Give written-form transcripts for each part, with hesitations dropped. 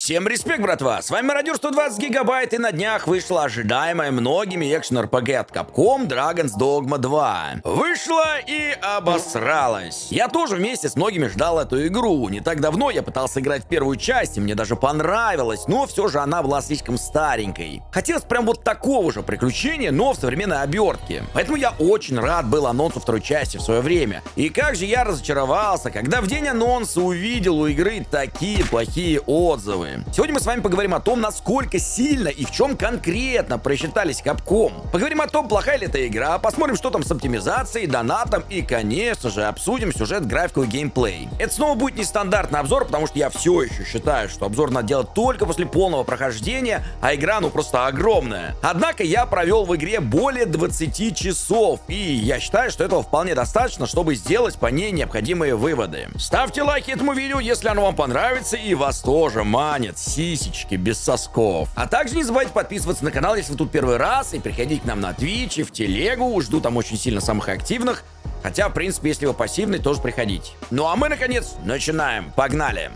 Всем респект, братва! С вами Мародер 120 гигабайт, и на днях вышла ожидаемая многими экшен-РПГ от Capcom Dragon's Dogma 2. Вышла и обосралась. Я тоже вместе с многими ждал эту игру. Не так давно я пытался играть в первую часть, и мне даже понравилось, но все же она была слишком старенькой. Хотелось прям вот такого же приключения, но в современной обертке. Поэтому я очень рад был анонсу второй части в свое время. И как же я разочаровался, когда в день анонса увидел у игры такие плохие отзывы. Сегодня мы с вами поговорим о том, насколько сильно и в чем конкретно просчитались Capcom. Поговорим о том, плохая ли эта игра, посмотрим, что там с оптимизацией, донатом и, конечно же, обсудим сюжет, графику и геймплей. Это снова будет нестандартный обзор, потому что я все еще считаю, что обзор надо делать только после полного прохождения, а игра ну просто огромная. Однако я провел в игре более 20 часов, и я считаю, что этого вполне достаточно, чтобы сделать по ней необходимые выводы. Ставьте лайки этому видео, если оно вам понравится и вас тоже манит сисечки без сосков. А также не забывайте подписываться на канал, если вы тут первый раз, и приходить к нам на Twitch и в телегу. Жду там очень сильно самых активных. Хотя, в принципе, если вы пассивный, тоже приходите. Ну а мы, наконец, начинаем. Погнали!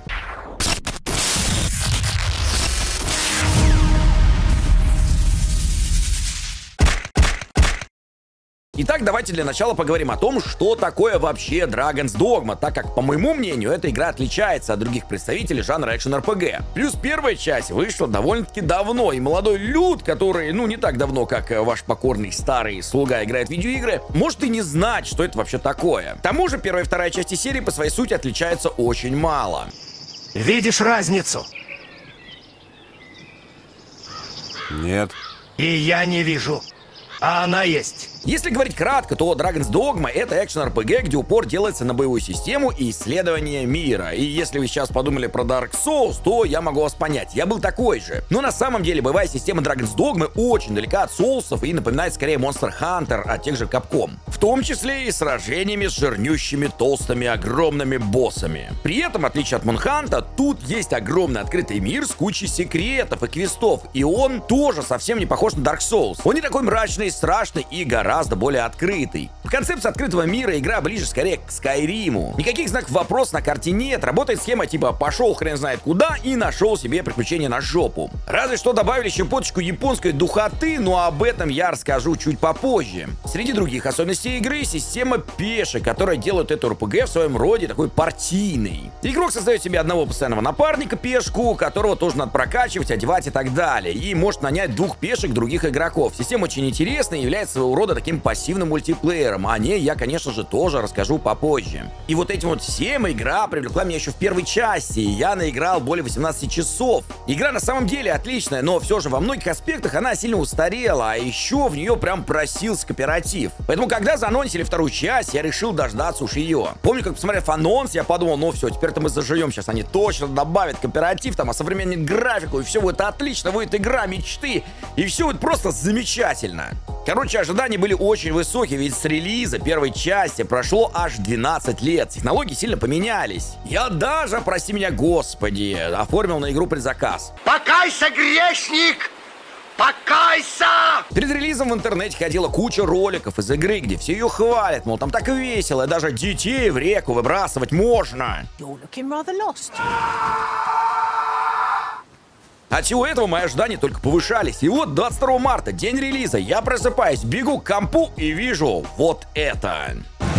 Итак, давайте для начала поговорим о том, что такое вообще Dragon's Dogma, так как, по моему мнению, эта игра отличается от других представителей жанра экшен-РПГ. Плюс первая часть вышла довольно-таки давно, и молодой люд, который, ну, не так давно, как ваш покорный старый слуга играет в видеоигры, может и не знать, что это вообще такое. К тому же, первая и вторая части серии по своей сути отличаются очень мало. Видишь разницу? Нет. И я не вижу. А она есть. Если говорить кратко, то Dragon's Dogma — это экшен-РПГ, где упор делается на боевую систему и исследование мира. И если вы сейчас подумали про Dark Souls, то я могу вас понять, я был такой же. Но на самом деле боевая система Dragon's Dogma очень далека от соусов и напоминает скорее Monster Hunter от тех же Capcom. В том числе и сражениями с жирнющими, толстыми, огромными боссами. При этом, в отличие от Монханта, тут есть огромный открытый мир с кучей секретов и квестов, и он тоже совсем не похож на Dark Souls. Он не такой мрачный, страшный и гораздо более открытый. В концепции открытого мира игра ближе скорее к Скайриму. Никаких знаков вопроса на карте нет, работает схема типа пошел хрен знает куда и нашел себе приключение на жопу. Разве что добавили щепоточку японской духоты, но об этом я расскажу чуть попозже. Среди других особенностей игры система пешек, которая делает эту РПГ в своем роде такой партийной. Игрок создает себе одного постоянного напарника пешку, которого тоже надо прокачивать, одевать и так далее, и может нанять двух пешек других игроков. Система очень интересная и является своего рода таким пассивным мультиплеером. О ней я, конечно же, тоже расскажу попозже. И вот этим вот всем игра привлекла меня еще в первой части, и я наиграл более 18 часов. Игра на самом деле отличная, но все же во многих аспектах она сильно устарела, а еще в нее прям просился кооператив. Поэтому, когда заанонсили вторую часть, я решил дождаться уж ее. Помню, как посмотрев анонс, я подумал, ну все, теперь-то мы заживем, сейчас они точно добавят кооператив, там, осовременят графику, и все будет отлично, будет игра мечты, и все будет просто замечательно. Короче, ожидания были очень высокие, ведь с релиза первой части прошло аж 12 лет. Технологии сильно поменялись. Я даже, прости меня, господи, оформил на игру предзаказ. Покайся, грешник! Покайся! Перед релизом в интернете ходила куча роликов из игры, где все ее хвалят, мол, там так весело, даже детей в реку выбрасывать можно. От всего этого мои ожидания только повышались. И вот 22 марта, день релиза, я просыпаюсь, бегу к компу и вижу вот это.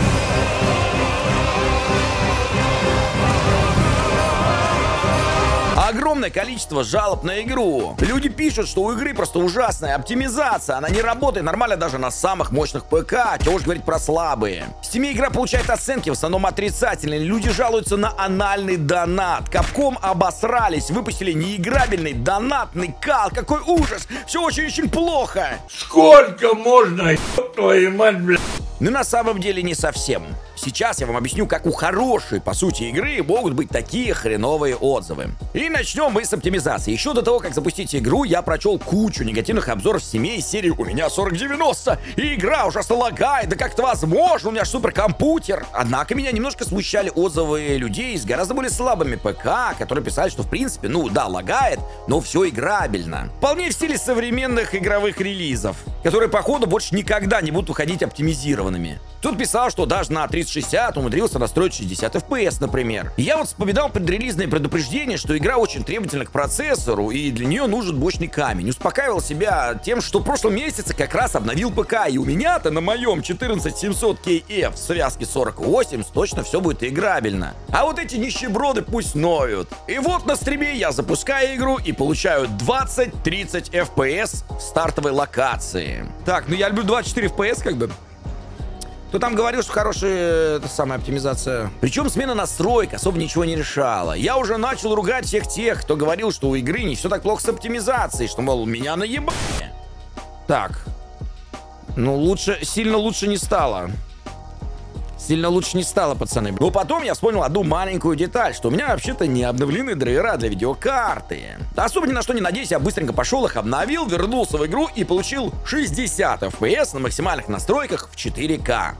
Огромное количество жалоб на игру. Люди пишут, что у игры просто ужасная оптимизация, она не работает нормально даже на самых мощных ПК, чего уж говорить про слабые. В Steam игра получает оценки в основном отрицательные, люди жалуются на анальный донат. Capcom обосрались, выпустили неиграбельный донатный кал, какой ужас, все очень-очень плохо. Сколько можно, еб твою мать, блядь? Но на самом деле не совсем. Сейчас я вам объясню, как у хорошей, по сути, игры могут быть такие хреновые отзывы. И начнем мы с оптимизации. Еще до того, как запустить игру, я прочел кучу негативных обзоров в Steam из серии «У меня 4090, и игра ужасно лагает, да как это возможно, у меня суперкомпьютер». Однако меня немножко смущали отзывы людей с гораздо более слабыми ПК, которые писали, что в принципе, ну да, лагает, но все играбельно. Вполне в стиле современных игровых релизов, которые, походу, больше никогда не будут выходить оптимизированными. Тут писал, что даже на 30 3060 умудрился настроить 60 FPS, например. И я вот вспоминал предрелизное предупреждение, что игра очень требовательна к процессору, и для нее нужен блочный камень. Успокаивал себя тем, что в прошлом месяце как раз обновил ПК, и у меня-то на моем 14700KF в связке 4080 точно все будет играбельно. А вот эти нищеброды пусть ноют. И вот на стриме я запускаю игру и получаю 20-30 FPS в стартовой локации. Так, ну я люблю 24 FPS как бы. Кто там говорил, что хорошая самая оптимизация? Причем смена настроек особо ничего не решала. Я уже начал ругать всех тех, кто говорил, что у игры не все так плохо с оптимизацией, что, мол, меня наебали. Так. Ну, сильно лучше не стало. Сильно лучше не стало, пацаны. Но потом я вспомнил одну маленькую деталь, что у меня вообще-то не обновлены драйвера для видеокарты. Особо ни на что не надеюсь, я быстренько пошел их обновил, вернулся в игру и получил 60 FPS на максимальных настройках в 4К.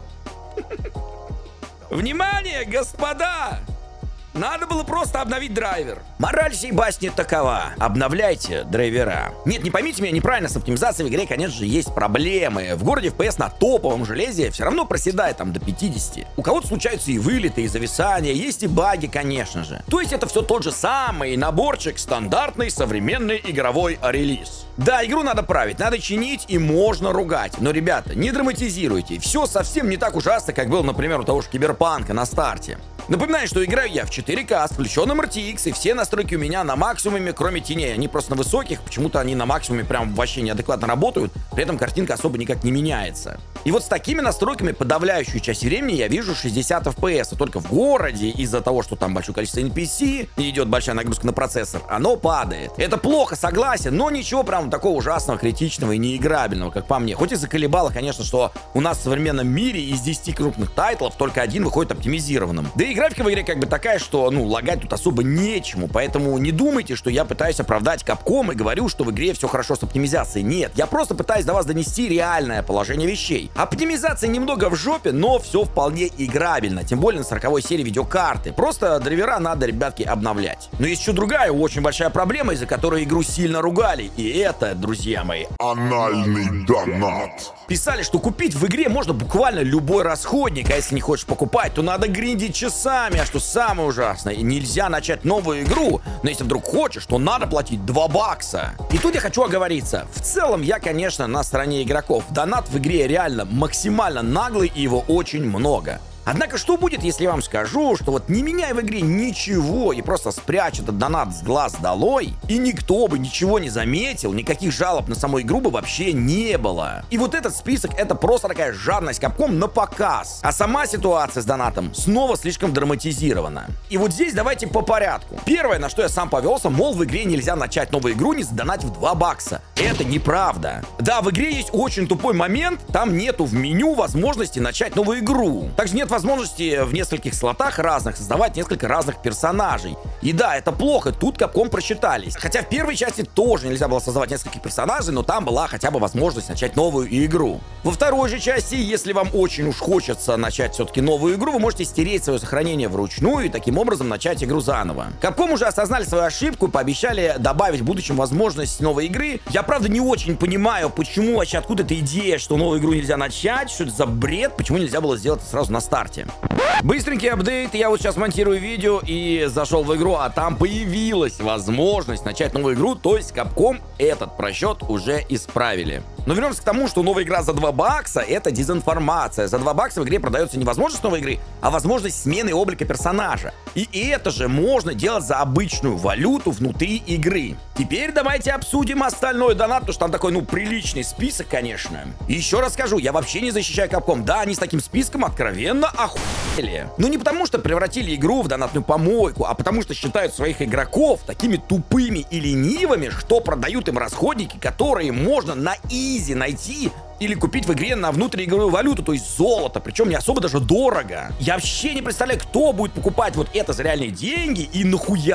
Внимание, господа! Надо было просто обновить драйвер. Мораль сей басни такова. Обновляйте драйвера. Нет, не поймите меня неправильно, с оптимизацией в игре, конечно же, есть проблемы. В городе FPS на топовом железе все равно проседает там до 50. У кого-то случаются и вылеты, и зависания, есть и баги, конечно же. То есть это все тот же самый наборчик стандартный современный игровой релиз. Да, игру надо править, надо чинить и можно ругать. Но, ребята, не драматизируйте. Все совсем не так ужасно, как было, например, у того же Киберпанка на старте. Напоминаю, что играю я в 4К с включенным RTX, и все настройки у меня на максимуме, кроме теней. Они просто на высоких, почему-то они на максимуме прям вообще неадекватно работают, при этом картинка особо никак не меняется. И вот с такими настройками подавляющую часть времени я вижу 60 FPS, и только в городе из-за того, что там большое количество NPC и идет большая нагрузка на процессор, оно падает. Это плохо, согласен, но ничего прям такого ужасного, критичного и неиграбельного, как по мне. Хоть и заколебало, конечно, что у нас в современном мире из 10 крупных тайтлов только один выходит оптимизированным. Да и графика в игре как бы такая, что, ну, лагать тут особо нечему, поэтому не думайте, что я пытаюсь оправдать Capcom и говорю, что в игре все хорошо с оптимизацией. Нет, я просто пытаюсь до вас донести реальное положение вещей. Оптимизация немного в жопе, но все вполне играбельно, тем более на 40-й серии видеокарты. Просто драйвера надо, ребятки, обновлять. Но есть еще другая очень большая проблема, из-за которой игру сильно ругали, и это, друзья мои, анальный донат. Писали, что купить в игре можно буквально любой расходник, а если не хочешь покупать, то надо гриндить часами, а что самое ужасное, нельзя начать новую игру, но если вдруг хочешь, то надо платить 2 бакса. И тут я хочу оговориться, в целом я, конечно, на стороне игроков, донат в игре реально максимально наглый и его очень много. Однако, что будет, если я вам скажу, что вот не меняя в игре ничего и просто спрячь этот донат с глаз долой, и никто бы ничего не заметил, никаких жалоб на саму игру бы вообще не было. И вот этот список — это просто такая жадность Capcom на показ. А сама ситуация с донатом снова слишком драматизирована. И вот здесь давайте по порядку. Первое, на что я сам повелся, мол, в игре нельзя начать новую игру, не задонатив 2 бакса. Это неправда. Да, в игре есть очень тупой момент, там нету в меню возможности начать новую игру. Также нет возможности в нескольких слотах разных создавать несколько разных персонажей. И да, это плохо, тут Capcom просчитались. Хотя в первой части тоже нельзя было создавать нескольких персонажей, но там была хотя бы возможность начать новую игру. Во второй же части, если вам очень уж хочется начать все-таки новую игру, вы можете стереть свое сохранение вручную и таким образом начать игру заново. Capcom уже осознали свою ошибку и пообещали добавить в будущем возможность новой игры. Я, правда, не очень понимаю, почему вообще, откуда эта идея, что новую игру нельзя начать, что это за бред, почему нельзя было сделать это сразу на старте. Быстренький апдейт, я вот сейчас монтирую видео и зашел в игру, а там появилась возможность начать новую игру, то есть Capcom этот просчет уже исправили. Но вернемся к тому, что новая игра за 2 бакса — это дезинформация. За 2 бакса в игре продается не возможность новой игры, а возможность смены облика персонажа. И это же можно делать за обычную валюту внутри игры. Теперь давайте обсудим остальной донат, потому что там такой, ну, приличный список, конечно. И еще раз скажу, я вообще не защищаю Capcom. Да, они с таким списком откровенно охуели. Но не потому, что превратили игру в донатную помойку, а потому, что считают своих игроков такими тупыми и ленивыми, что продают им расходники, которые можно на изи найти или купить в игре на внутриигровую валюту, то есть золото, причем не особо даже дорого. Я вообще не представляю, кто будет покупать вот это за реальные деньги и нахуя.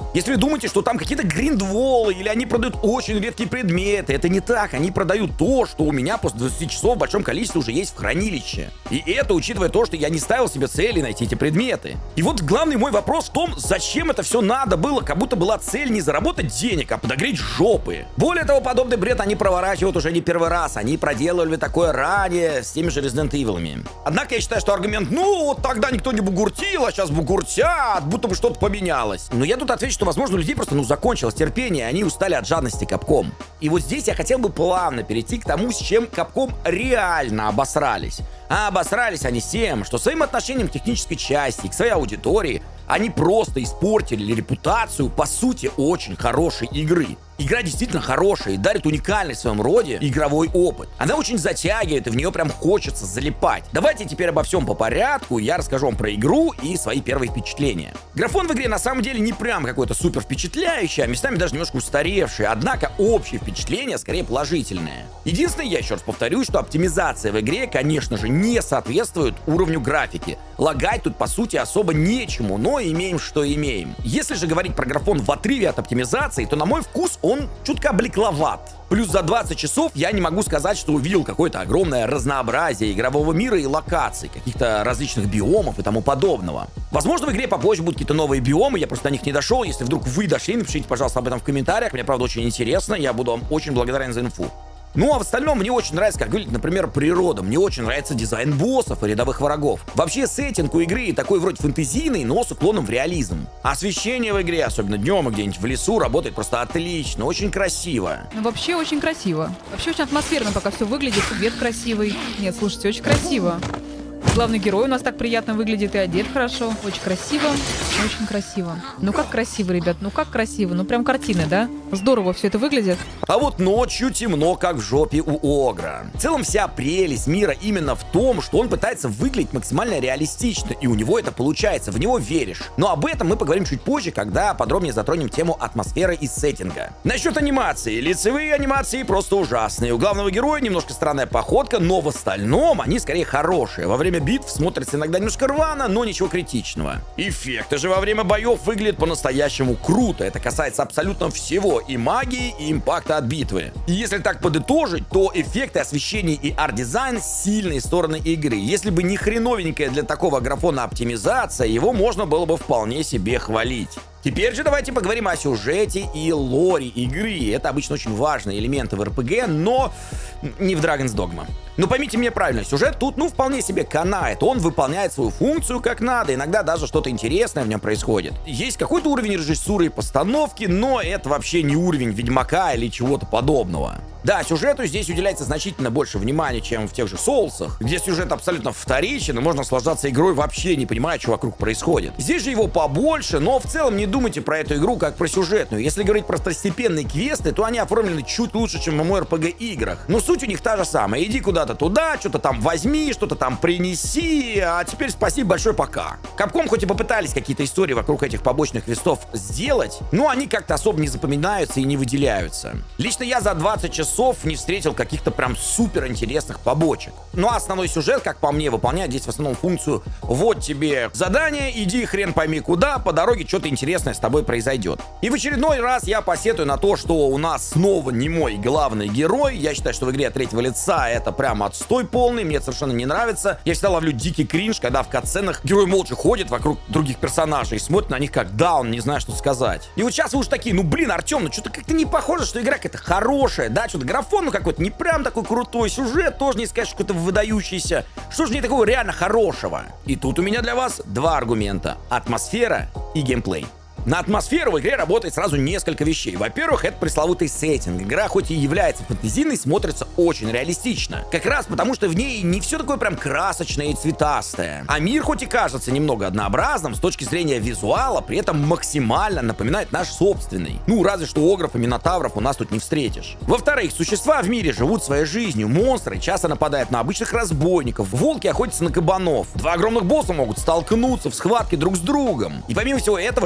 Если вы думаете, что там какие-то гриндволы или они продают очень редкие предметы, это не так. Они продают то, что у меня после 20 часов в большом количестве уже есть в хранилище. И это учитывая то, что я не ставил себе цели найти эти предметы. И вот главный мой вопрос в том, зачем это все надо было, как будто была цель не заработать денег, а подогреть жопы. Более того, подобный бред они проворачивают уже не первый раз. Они проделывали такое ранее с теми же Resident Evil'ами. Однако я считаю, что аргумент, ну, вот тогда никто не бугуртил, а сейчас бугуртят, будто бы что-то поменялось. Но я тут отвечу, что, возможно, у людей просто, закончилось терпение, и они устали от жадности Capcom. И вот здесь я хотел бы плавно перейти к тому, с чем Capcom реально обосрались. А обосрались они тем, что своим отношением к технической части и к своей аудитории они просто испортили репутацию, по сути, очень хорошей игры. Игра действительно хорошая и дарит уникальный в своем роде игровой опыт. Она очень затягивает, и в нее прям хочется залипать. Давайте теперь обо всем по порядку, я расскажу вам про игру и свои первые впечатления. Графон в игре на самом деле не прям какой-то супер впечатляющий, а местами даже немножко устаревший, однако общее впечатление скорее положительное. Единственное, я еще раз повторюсь, что оптимизация в игре, конечно же, не соответствует уровню графики. Лагать тут, по сути, особо нечему, но имеем, что имеем. Если же говорить про графон в отрыве от оптимизации, то на мой вкус он чутка блекловат. Плюс за 20 часов я не могу сказать, что увидел какое-то огромное разнообразие игрового мира и локаций, каких-то различных биомов и тому подобного. Возможно, в игре попозже будут какие-то новые биомы, я просто до них не дошел. Если вдруг вы дошли, напишите, пожалуйста, об этом в комментариях. Мне, правда, очень интересно, я буду вам очень благодарен за инфу. Ну а в остальном мне очень нравится, как выглядит, например, природа. Мне очень нравится дизайн боссов и рядовых врагов. Вообще сеттинг у игры такой вроде фэнтезийный, но с уклоном в реализм. Освещение в игре, особенно днем и где-нибудь в лесу, работает просто отлично, очень красиво. Ну вообще очень красиво. Вообще очень атмосферно пока все выглядит, свет красивый. Нет, слушайте, очень красиво. Главный герой у нас так приятно выглядит и одет хорошо. Очень красиво, очень красиво. Ну как красиво, ребят, ну как красиво. Ну прям картины, да? Здорово все это выглядит. А вот ночью темно, как в жопе у Огра. В целом вся прелесть мира именно в том, что он пытается выглядеть максимально реалистично, и у него это получается, в него веришь. Но об этом мы поговорим чуть позже, когда подробнее затронем тему атмосферы и сеттинга. Насчет анимации. Лицевые анимации просто ужасные. У главного героя немножко странная походка, но в остальном они скорее хорошие. Во время битв смотрится иногда немножко рвано, но ничего критичного. Эффекты же во время боев выглядят по-настоящему круто. Это касается абсолютно всего, и магии, и импакта от битвы. И если так подытожить, то эффекты, освещение и арт-дизайн — сильные стороны игры. Если бы не хреновенькая для такого графона оптимизация, его можно было бы вполне себе хвалить. Теперь же давайте поговорим о сюжете и лоре игры. Это обычно очень важные элементы в РПГ, но не в Dragon's Dogma. Но поймите меня правильно, сюжет тут, вполне себе канает. Он выполняет свою функцию как надо, иногда даже что-то интересное в нем происходит. Есть какой-то уровень режиссуры и постановки, но это вообще не уровень Ведьмака или чего-то подобного. Да, сюжету здесь уделяется значительно больше внимания, чем в тех же Соулсах, где сюжет абсолютно вторичен, и можно наслаждаться игрой вообще не понимая, что вокруг происходит. Здесь же его побольше, но в целом не думайте про эту игру как про сюжетную. Если говорить про второстепенные квесты, то они оформлены чуть лучше, чем в MMORPG играх. Но суть у них та же самая. Иди куда-то туда, что-то там возьми, что-то там принеси, а теперь спасибо большое, пока. Capcom хоть и попытались какие-то истории вокруг этих побочных квестов сделать, но они как-то особо не запоминаются и не выделяются. Лично я за 20 часов не встретил каких-то прям супер интересных побочек. Ну а основной сюжет, как по мне, выполняет здесь в основном функцию: вот тебе задание, иди хрен пойми куда, по дороге что-то интересное с тобой произойдет. И в очередной раз я посетую на то, что у нас снова не мой главный герой. Я считаю, что в игре от третьего лица это прям отстой полный, мне это совершенно не нравится. Я всегда ловлю дикий кринж, когда в катсценах герой молча ходит вокруг других персонажей и смотрит на них как даун, не знаю, что сказать. И вот сейчас вы уж такие: Артем, что-то как-то не похоже, что игра какая-то хорошая, да, что-то графон, какой-то не прям такой крутой, сюжет тоже не сказать, что какой-то выдающийся. Что же не такого реально хорошего? И тут у меня для вас два аргумента: атмосфера и геймплей. На атмосферу в игре работает сразу несколько вещей. Во-первых, это пресловутый сеттинг. Игра хоть и является фэнтезийной, смотрится очень реалистично. Как раз потому, что в ней не все такое прям красочное и цветастое. А мир хоть и кажется немного однообразным с точки зрения визуала, при этом максимально напоминает наш собственный. Разве что огров и минотавров у нас тут не встретишь. Во-вторых, существа в мире живут своей жизнью. Монстры часто нападают на обычных разбойников. Волки охотятся на кабанов. Два огромных босса могут столкнуться в схватке друг с другом. И помимо всего этого, жизнь в этой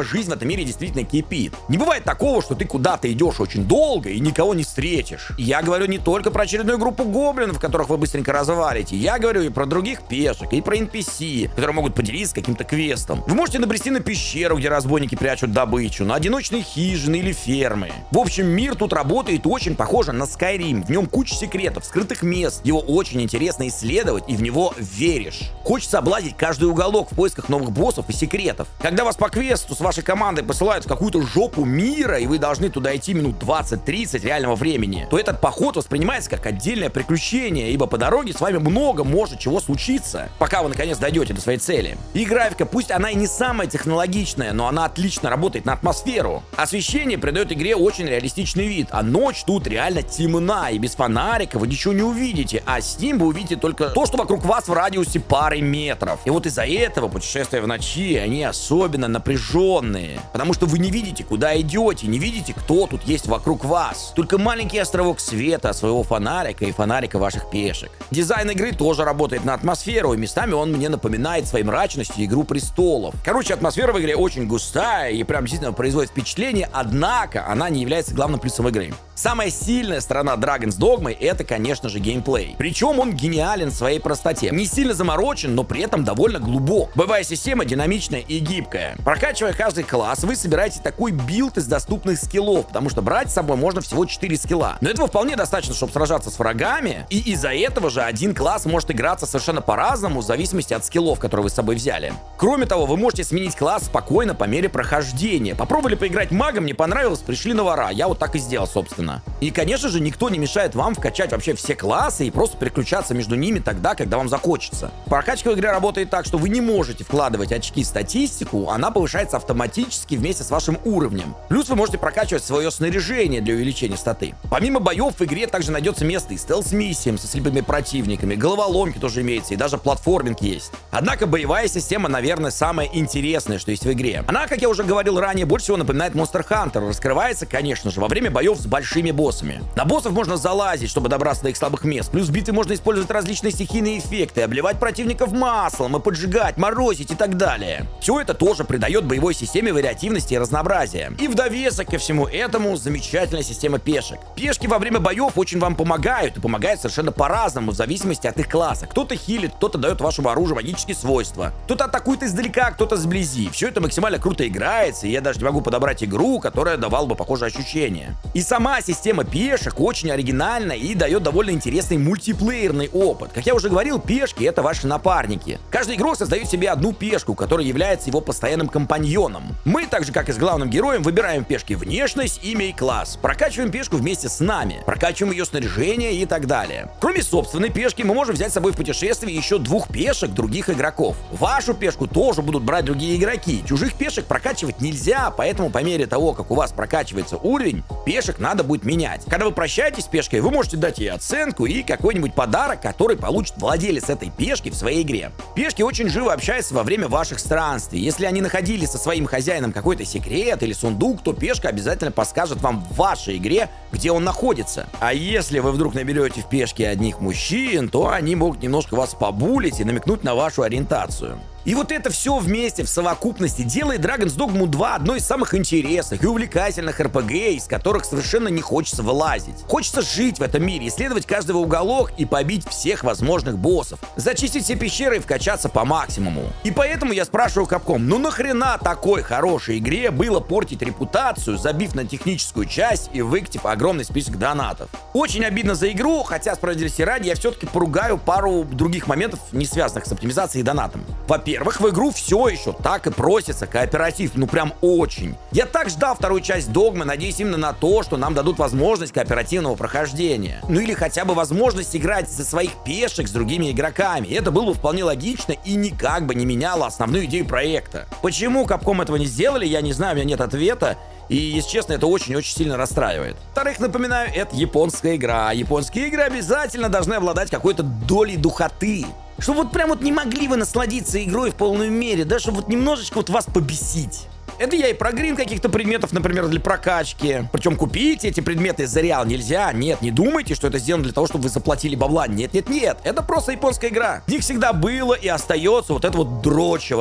этом мире действительно кипит. Не бывает такого, что ты куда-то идешь очень долго и никого не встретишь. И я говорю не только про очередную группу гоблинов, которых вы быстренько развалите. Я говорю и про других пешек, и про NPC, которые могут поделиться каким-то квестом. Вы можете набрести на пещеру, где разбойники прячут добычу, на одиночные хижины или фермы. В общем, мир тут работает очень похоже на Skyrim. В нем куча секретов, скрытых мест. Его очень интересно исследовать, и в него веришь. Хочется облазить каждый уголок в поисках новых боссов и секретов. Когда вас по квесту с вашей командой посылают в какую-то жопу мира, и вы должны туда идти минут 20-30 реального времени, то этот поход воспринимается как отдельное приключение, ибо по дороге с вами много может чего случиться, пока вы наконец дойдете до своей цели. И графика, пусть она и не самая технологичная, но она отлично работает на атмосферу. Освещение придает игре очень реалистичный вид, а ночь тут реально темна, и без фонарика вы ничего не увидите, а с ним вы увидите только то, что вокруг вас в радиусе пары метров. И вот из-за этого путешествия в ночи, они особенно напряженные, потому что вы не видите, куда идете, не видите, кто тут есть вокруг вас. Только маленький островок света своего фонарика и фонарика ваших пешек. Дизайн игры тоже работает на атмосферу, и местами он мне напоминает своей мрачностью «Игру престолов». Короче, атмосфера в игре очень густая и прям действительно производит впечатление, однако она не является главным плюсом игры. Самая сильная сторона Dragon's Dogma — это, конечно же, геймплей. Причем он гениален в своей простоте. Не сильно заморочен, но при этом довольно глубок. Боевая система динамичная и гибкая. Прокачивая каждый класс, вы собираете такой билд из доступных скиллов, потому что брать с собой можно всего 4 скилла. Но этого вполне достаточно, чтобы сражаться с врагами, и из-за этого же один класс может играться совершенно по-разному в зависимости от скиллов, которые вы с собой взяли. Кроме того, вы можете сменить класс спокойно по мере прохождения. Попробовали поиграть магом, не понравилось, пришли на вора. Я вот так и сделал, собственно. И, конечно же, никто не мешает вам вкачать вообще все классы и просто переключаться между ними тогда, когда вам захочется. Прокачка в игре работает так, что вы не можете вкладывать очки в статистику, она повышается автоматически вместе с вашим уровнем. Плюс вы можете прокачивать свое снаряжение для увеличения статы. Помимо боев в игре также найдется место и стелс-миссиям со слепыми противниками, головоломки тоже имеется, и даже платформинг есть. Однако боевая система, наверное, самая интересная, что есть в игре. Она, как я уже говорил ранее, больше всего напоминает Monster Hunter. Раскрывается, конечно же, во время боев с большими боссами. На боссов можно залазить, чтобы добраться до их слабых мест. Плюс в битве можно использовать различные стихийные эффекты, обливать противников маслом и поджигать, морозить и так далее. Все это тоже придает боевой системе вариативности и разнообразия. И в довесок ко всему этому замечательная система пешек. Пешки во время боев очень вам помогают, и помогают совершенно по-разному в зависимости от их класса. Кто-то хилит, кто-то дает вашему оружию магические свойства. Кто-то атакует издалека, кто-то сблизи. Все это максимально круто играется, и я даже не могу подобрать игру, которая давала бы похожие ощущения. И сама система пешек очень оригинальна и дает довольно интересный мультиплеерный опыт. Как я уже говорил, пешки — это ваши напарники. Каждый игрок создает себе одну пешку, которая является его постоянным компаньоном. Мы, так же как и с главным героем, выбираем пешки внешность, имя и класс. Прокачиваем пешку вместе с нами. Прокачиваем ее снаряжение и так далее. Кроме собственной пешки, мы можем взять с собой в путешествие еще 2 пешек других игроков. Вашу пешку тоже будут брать другие игроки. Чужих пешек прокачивать нельзя, поэтому по мере того, как у вас прокачивается уровень, пешек надо будет менять. Когда вы прощаетесь с пешкой, вы можете дать ей оценку и какой-нибудь подарок, который получит владелец этой пешки в своей игре. Пешки очень живо общаются во время ваших странствий. Если они находили со своим хозяином какой-то секрет или сундук, то пешка обязательно подскажет вам в вашей игре, где он находится. А если вы вдруг наберете в пешке одних мужчин, то они могут немножко вас побулить и намекнуть на вашу ориентацию. И вот это все вместе, в совокупности, делает Dragon's Dogma 2 одной из самых интересных и увлекательных RPG, из которых совершенно не хочется вылазить. Хочется жить в этом мире, исследовать каждый уголок и побить всех возможных боссов, зачистить все пещеры и вкачаться по максимуму. И поэтому я спрашиваю Capcom, ну нахрена такой хорошей игре было портить репутацию, забив на техническую часть и выкатив огромный список донатов? Очень обидно за игру, хотя справедливости ради я все-таки поругаю пару других моментов, не связанных с оптимизацией и донатом. Во-первых, в игру все еще так и просится кооператив, ну прям очень. Я так ждал вторую часть Догмы, надеюсь именно на то, что нам дадут возможность кооперативного прохождения. Ну или хотя бы возможность играть за своих пешек с другими игроками. Это было бы вполне логично и никак бы не меняло основную идею проекта. Почему Capcom этого не сделали, я не знаю, у меня нет ответа. И, если честно, это очень-очень сильно расстраивает. Во-вторых, напоминаю, это японская игра. Японские игры обязательно должны обладать какой-то долей духоты. Чтобы вот прям вот не могли вы насладиться игрой в полной мере, да, чтобы вот немножечко вот вас побесить. Это я и про грин каких-то предметов, например, для прокачки. Причем купить эти предметы за реал нельзя. Нет, не думайте, что это сделано для того, чтобы вы заплатили бабла. Нет, нет, нет. Это просто японская игра. В них всегда было и остается вот это вот дрочево.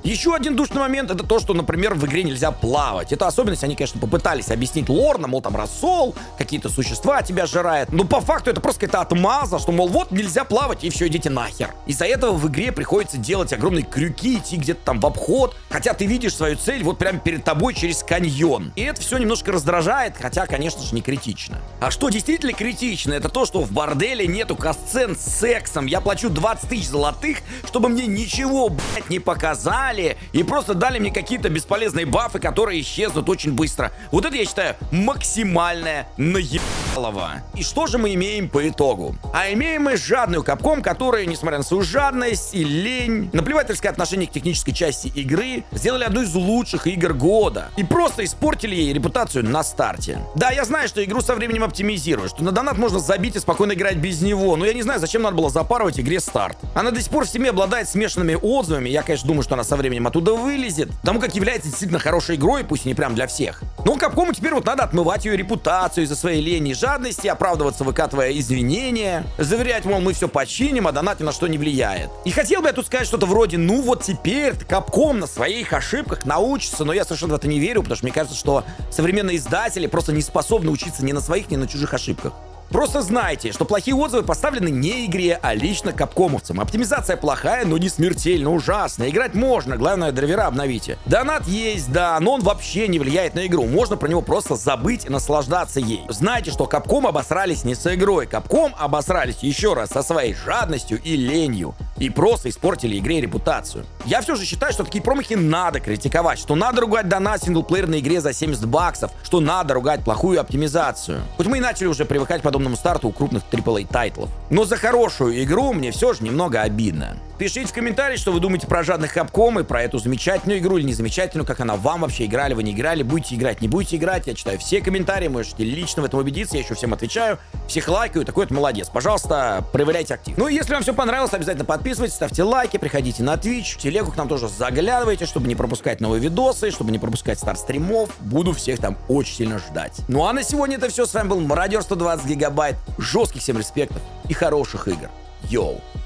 Еще один душный момент — это то, что, например, в игре нельзя плавать. Эту особенность они, конечно, попытались объяснить лорно, мол, там рассол, какие-то существа тебя жирают. Но по факту это просто какая-то отмаза, что, мол, вот нельзя плавать, и все, идите нахер. Из-за этого в игре приходится делать огромные крюки, идти где-то там в обход, хотя ты видишь свою цель вот прямо перед тобой через каньон. И это все немножко раздражает, хотя, конечно же, не критично. А что действительно критично, это то, что в борделе нету касцен с сексом. Я плачу 20 тысяч золотых, чтобы мне ничего, блядь, не показали и просто дали мне какие-то бесполезные бафы, которые исчезнут очень быстро. Вот это, я считаю, максимальное наебалово. И что же мы имеем по итогу? А имеем мы жадную Capcom, которая, несмотря на свою жадность и лень, наплевательское отношение к технической части игры, сделали одну из лучших игр года. И просто испортили ей репутацию на старте. Да, я знаю, что игру со временем оптимизируют, что на донат можно забить и спокойно играть без него, но я не знаю, зачем надо было запарывать игре старт. Она до сих пор в Steam обладает смешанными отзывами, я, конечно, думаю, что она со временем оттуда вылезет, потому как является действительно хорошей игрой, пусть и не прям для всех. Но Capcom теперь вот надо отмывать ее репутацию из-за своей лени и жадности, оправдываться, выкатывая извинения, заверять, мол, мы все починим, а донат ни на что не влияет. И хотел бы я тут сказать что-то вроде, ну вот теперь Capcom на своих ошибках научится, но я совершенно в это не верю, потому что мне кажется, что современные издатели просто не способны учиться ни на своих, ни на чужих ошибках. Просто знайте, что плохие отзывы поставлены не игре, а лично капкомовцам. Оптимизация плохая, но не смертельно ужасная. Играть можно, главное, драйвера обновите. Донат есть, да, но он вообще не влияет на игру. Можно про него просто забыть и наслаждаться ей. Знайте, что Capcom обосрались не с игрой. Capcom обосрались еще раз со своей жадностью и ленью. И просто испортили игре репутацию. Я все же считаю, что такие промахи надо критиковать, что надо ругать донат синглплеерной игре за 70 баксов, что надо ругать плохую оптимизацию. Хоть мы и начали уже привыкать к подобному старту у крупных AAA тайтлов. Но за хорошую игру мне все же немного обидно. Пишите в комментариях, что вы думаете про жадных Capcom и про эту замечательную игру или незамечательную, как она вам вообще, играли вы, не играли, будете играть, не будете играть. Я читаю все комментарии, можете лично в этом убедиться, я еще всем отвечаю, всех лайкаю, такой вот молодец. Пожалуйста, проявляйте актив. Ну и если вам все понравилось, обязательно подписывайтесь, ставьте лайки, приходите на Twitch, в телегу к нам тоже заглядывайте, чтобы не пропускать новые видосы, чтобы не пропускать старт стримов. Буду всех там очень сильно ждать. Ну а на сегодня это все. С вами был Мародер 120 гигабайт. Жестких всем респектов и хороших игр. Йоу.